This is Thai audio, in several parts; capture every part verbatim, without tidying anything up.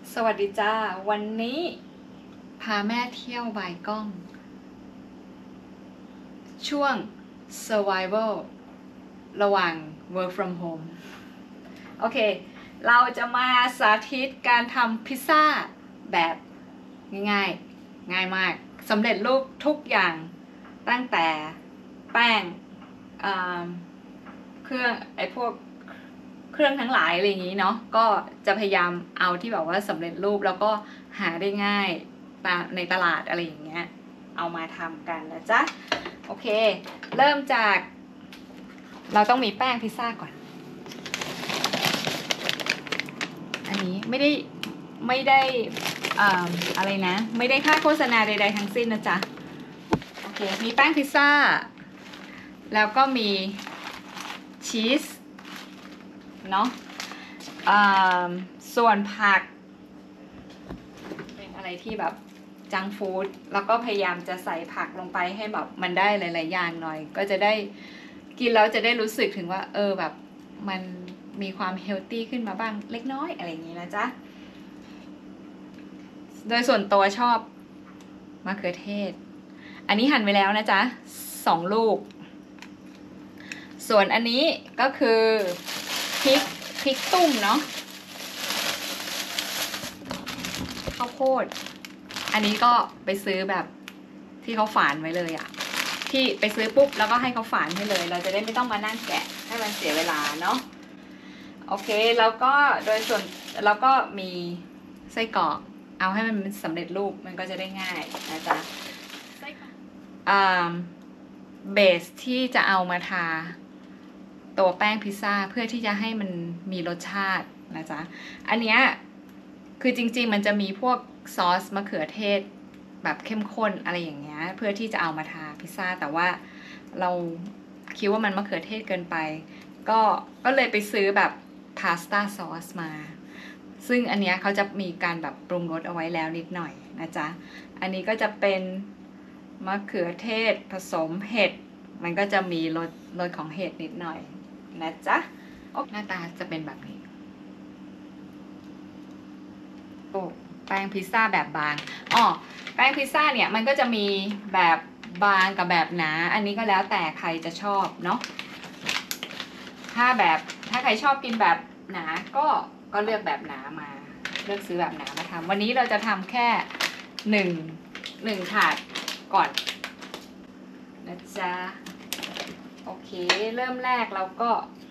สวัสดีจ้าวันนี้พาแม่เที่ยวบายกล้อง ช่วง survival ระหว่าง work from home โอเคเราจะมาสาธิตการทำพิซซ่าแบบง่ายๆง่ายมากสำเร็จรูปทุกอย่างตั้งแต่แป้งเครื่องไอ้พวกเครื่องทั้งหลายอะไรอย่างนี้เนาะก็จะพยายามเอาที่แบบว่าสำเร็จรูปแล้วก็หาได้ง่ายในตลาดอะไรอย่างเงี้ยเอามาทำกันนะจ๊ะโอเคเริ่มจากเราต้องมีแป้งพิซซ่าก่อนอันนี้ไม่ได้ไม่ได้อ่าอะไรนะไม่ได้ค่าโฆษณาใดๆทั้งสิ้นนะจ๊ะโอเคมีแป้งพิซซ่าแล้วก็มีชีสเนาะส่วนผักเป็นอะไรที่แบบจังฟู้ดแล้วก็พยายามจะใส่ผักลงไปให้แบบมันได้หลายๆอย่างหน่อยก็จะได้กินแล้วจะได้รู้สึกถึงว่าเออแบบมันมีความเฮลตี้ขึ้นมาบ้างเล็กน้อยอะไรอย่างนี้นะจ๊ะโดยส่วนตัวชอบมะเขือเทศอันนี้หั่นไว้แล้วนะจ๊ะสองลูกส่วนอันนี้ก็คือพริกพริกตุ่มเนาะข้าวโพดอันนี้ก็ไปซื้อแบบที่เขาฝานไว้เลยอะที่ไปซื้อปุ๊บแล้วก็ให้เขาฝานให้เลยเราจะได้ไม่ต้องมานั่งแกะให้มันเสียเวลาเนาะโอเคแล้วก็โดยส่วนแล้วก็มีไส้กรอกเอาให้มันสำเร็จรูปมันก็จะได้ง่ายนะจ๊ะอ่าเบสที่จะเอามาทาตัวแป้งพิซซ่าเพื่อที่จะให้มันมีรสชาตินะจ๊ะอันเนี้ยคือจริงๆมันจะมีพวกซอสมะเขือเทศแบบเข้มข้นอะไรอย่างเงี้ยเพื่อที่จะเอามาทาพิซซ่าแต่ว่าเราคิดว่ามันมะเขือเทศเกินไปก็ก็เลยไปซื้อแบบพาสต้าซอสมาซึ่งอันเนี้ยเขาจะมีการแบบปรุงรสเอาไว้แล้วนิดหน่อยนะจ๊ะอันนี้ก็จะเป็นมะเขือเทศผสมเห็ดมันก็จะมีรสรสของเห็ดนิดหน่อยนะจ๊ะหน้าตาจะเป็นแบบนี้โอ้แป้งพิซซ่าแบบบางอ๋อแป้งพิซซ่าเนี่ยมันก็จะมีแบบบางกับแบบหนาอันนี้ก็แล้วแต่ใครจะชอบเนาะถ้าแบบถ้าใครชอบกินแบบหนาก็ก็เลือกแบบหนามาเลือกซื้อแบบหนามาทำวันนี้เราจะทำแค่หนึ่งหนึ่งถาดก่อนนะจ๊ะโอเคเริ่มแรกเราก็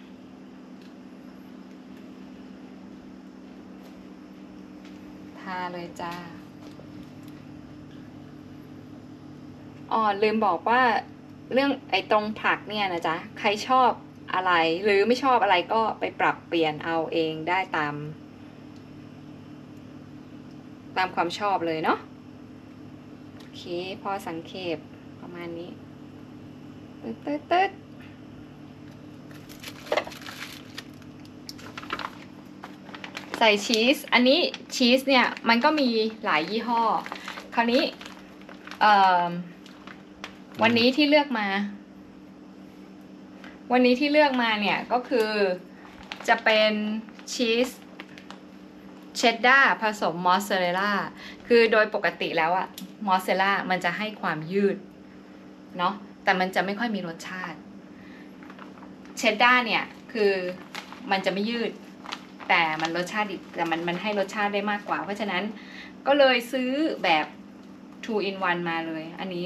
ทาเลยจ้าอ๋อลืมบอกว่าเรื่องไอ้ตรงผักเนี่ยนะจ๊ะใครชอบอะไรหรือไม่ชอบอะไรก็ไปปรับเปลี่ยนเอาเองได้ตามตามความชอบเลยเนาะโอเคพอสังเขปประมาณนี้ตึ๊ดตึ๊ดตึ๊ดใส่ชีสอันนี้ชีสเนี่ยมันก็มีหลายยี่ห้อคราวนี้เอ่อวันนี้ที่เลือกมาวันนี้ที่เลือกมาเนี่ยก็คือจะเป็นชีสเชดดาร์ผสมมอสซาเรลล่าคือโดยปกติแล้วอะมอสซาเรลล่ามันจะให้ความยืดเนาะแต่มันจะไม่ค่อยมีรสชาติเชดดาร์เนี่ยคือมันจะไม่ยืดแต่มันรสชาติดีแต่มันมันให้รสชาติได้มากกว่าเพราะฉะนั้นก็เลยซื้อแบบ two in one มาเลยอันนี้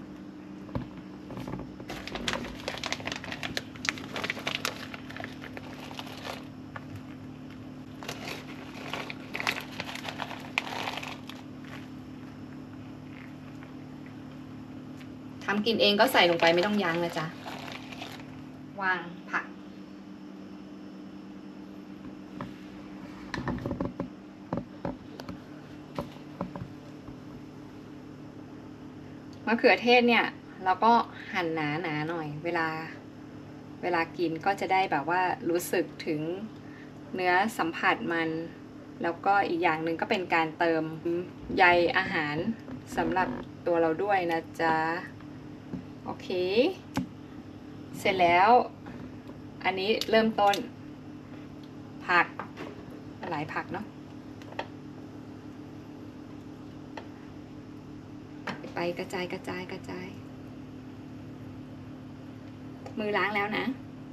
ทำกินเองก็ใส่ลงไปไม่ต้องยั้งนะจ๊ะวางผักมะเขือเทศเนี่ยเราก็หั่นหนาหนาหน่อยเวลาเวลากินก็จะได้แบบว่ารู้สึกถึงเนื้อสัมผัสมันแล้วก็อีกอย่างหนึ่งก็เป็นการเติมใยอาหารสำหรับตัวเราด้วยนะจ๊ะโอเคเสร็จแล้วอันนี้เริ่มต้นผักหลายผักเนาะกระจายกระจายกระจายมือล้างแล้วนะ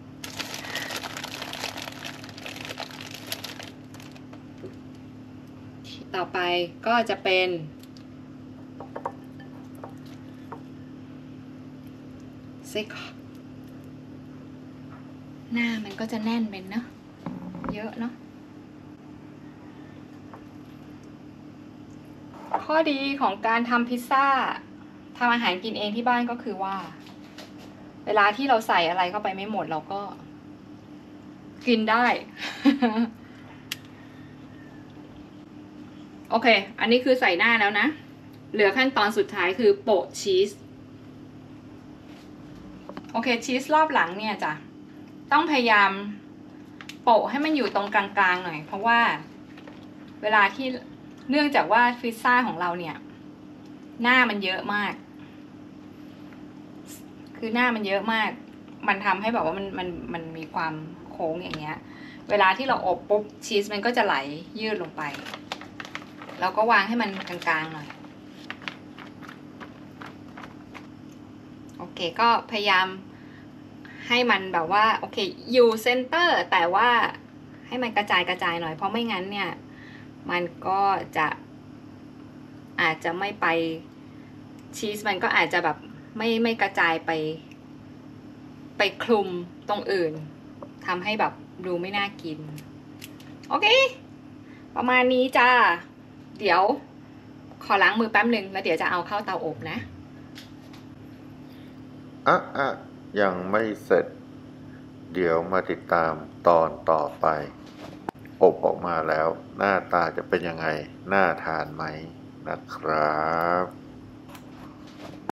ต่อไปก็จะเป็นไส้กรอกหน้ามันก็จะแน่นเป็นเนาะเยอะเนาะข้อดีของการทำพิซซ่าทำอาหารกินเองที่บ้านก็คือว่าเวลาที่เราใส่อะไรเข้าไปไม่หมดเราก็กินได้ โอเคอันนี้คือใส่หน้าแล้วนะเหลือขั้นตอนสุดท้ายคือโปะชีสโอเคชีสรอบหลังเนี่ยจ้ะต้องพยายามโปะให้มันอยู่ตรงกลางๆหน่อยเพราะว่าเวลาที่เนื่องจากว่าพิซซ่าของเราเนี่ยหน้ามันเยอะมากคือหน้ามันเยอะมากมันทำให้แบบว่ามันมันมันมีความโค้งอย่างเงี้ยเวลาที่เราอบปุ๊บชีสมันก็จะไหลยืดลงไปเราก็วางให้มันกลางๆหน่อยโอเคก็พยายามให้มันแบบว่าโอเคอยู่เซนเตอร์แต่ว่าให้มันกระจายกระจายหน่อยเพราะไม่งั้นเนี่ยมันก็จะอาจจะไม่ไปชีสมันก็อาจจะแบบไม่ไม่กระจายไปไปคลุมตรงอื่นทำให้แบบดูไม่น่ากินโอเคประมาณนี้จ้าเดี๋ยวขอล้างมือแป๊บหนึ่งแล้วเดี๋ยวจะเอาเข้าเตาอบนะอ่ะอ่ะยังไม่เสร็จเดี๋ยวมาติดตามตอนต่อไปอบออกมาแล้วหน้าตาจะเป็นยังไงน่าทานไหมนะครับ